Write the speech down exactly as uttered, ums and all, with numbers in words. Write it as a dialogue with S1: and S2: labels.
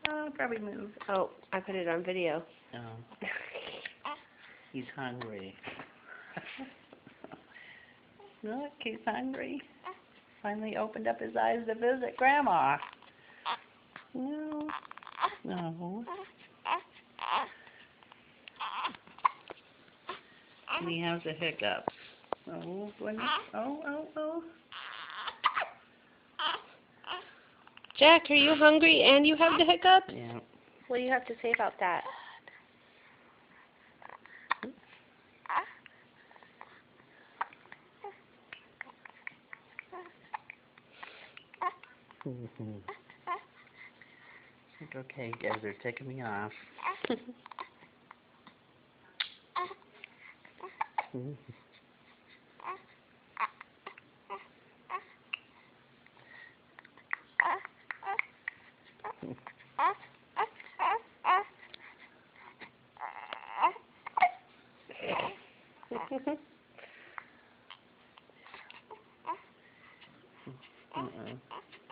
S1: Oh, probably moved.
S2: Oh, I put it on video.
S1: Oh. He's hungry. Look, he's hungry. Finally opened up his eyes to visit Grandma. No. No. And he has a hiccup. Oh, when, oh, oh, oh.
S2: Jack, are you hungry and you have the hiccup?
S1: Yeah.
S2: What do you have to say about that?
S1: Mm-hmm. Okay, guys, they're taking me off. Mm-hmm. Uh-uh.